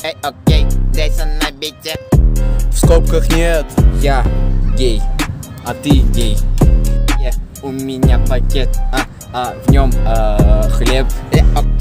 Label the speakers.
Speaker 1: Эй, окей, Джейсон на бите.
Speaker 2: В скобках нет.
Speaker 3: Я гей, а ты гей.
Speaker 1: Yeah.
Speaker 3: У меня пакет, в нем хлеб.
Speaker 1: Окей.